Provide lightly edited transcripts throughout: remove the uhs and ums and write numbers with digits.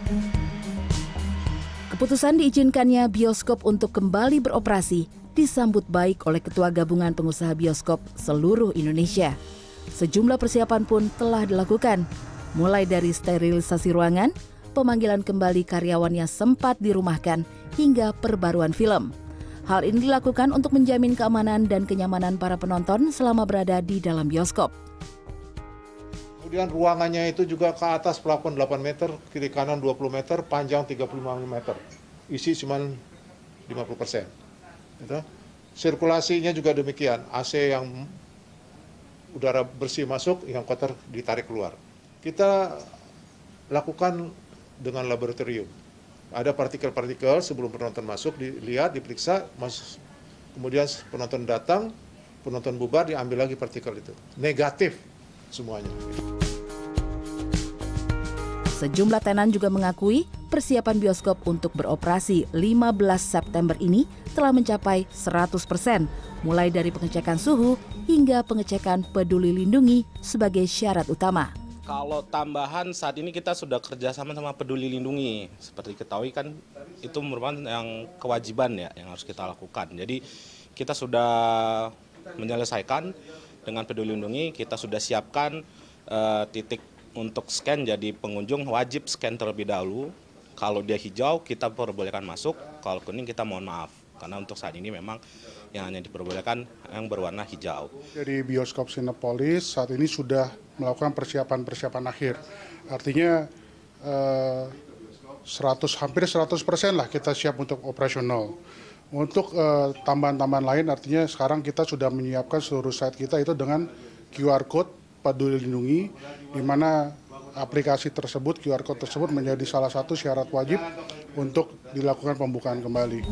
Keputusan diizinkannya bioskop untuk kembali beroperasi disambut baik oleh Ketua Gabungan Pengusaha Bioskop seluruh Indonesia. Sejumlah persiapan pun telah dilakukan, mulai dari sterilisasi ruangan, pemanggilan kembali karyawan yang sempat dirumahkan, hingga perbaruan film. Hal ini dilakukan untuk menjamin keamanan dan kenyamanan para penonton selama berada di dalam bioskop. Kemudian ruangannya itu juga ke atas plafon 8 meter, kiri kanan 20 meter, panjang 35 meter. Isi cuma 50%. Gitu. Sirkulasinya juga demikian, AC yang udara bersih masuk, yang kotor ditarik keluar. Kita lakukan dengan laboratorium. Ada partikel-partikel sebelum penonton masuk, dilihat, diperiksa, kemudian penonton datang, penonton bubar, diambil lagi partikel itu. Negatif semuanya. Sejumlah tenan juga mengakui persiapan bioskop untuk beroperasi 15 September ini telah mencapai 100%, mulai dari pengecekan suhu hingga pengecekan peduli lindungi sebagai syarat utama. Kalau tambahan saat ini kita sudah kerjasama sama Peduli Lindungi. Seperti diketahui kan itu merupakan yang kewajiban ya yang harus kita lakukan. Jadi kita sudah menyelesaikan dengan Peduli Lindungi, kita sudah siapkan titik untuk scan, jadi pengunjung wajib scan terlebih dahulu. Kalau dia hijau kita perbolehkan masuk, kalau kuning kita mohon maaf. Karena untuk saat ini memang yang hanya diperbolehkan yang berwarna hijau. Jadi bioskop Cinepolis saat ini sudah melakukan persiapan akhir. Artinya hampir 100% lah kita siap untuk operasional. Untuk tambahan-tambahan lain artinya sekarang kita sudah menyiapkan seluruh site kita itu dengan QR Code Peduli Lindungi, di mana aplikasi tersebut, QR Code tersebut menjadi salah satu syarat wajib untuk dilakukan pembukaan kembali.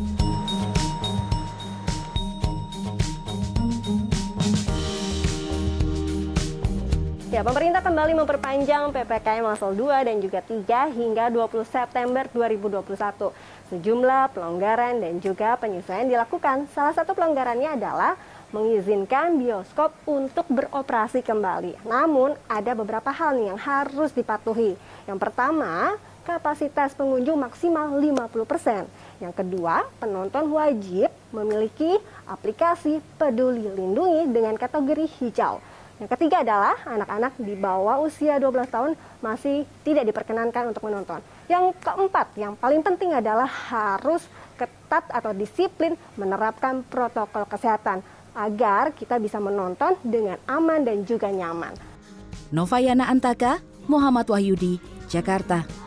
Ya, pemerintah kembali memperpanjang PPKM level 2 dan juga 3 hingga 20 September 2021. Sejumlah pelonggaran dan juga penyesuaian dilakukan. Salah satu pelonggarannya adalah mengizinkan bioskop untuk beroperasi kembali. Namun, ada beberapa hal nih yang harus dipatuhi. Yang pertama, kapasitas pengunjung maksimal 50%. Yang kedua, penonton wajib memiliki aplikasi Peduli Lindungi dengan kategori hijau. Yang ketiga adalah anak-anak di bawah usia 12 tahun masih tidak diperkenankan untuk menonton. Yang keempat, yang paling penting adalah harus ketat atau disiplin menerapkan protokol kesehatan agar kita bisa menonton dengan aman dan juga nyaman. Novayana Antaka, Muhammad Wahyudi, Jakarta.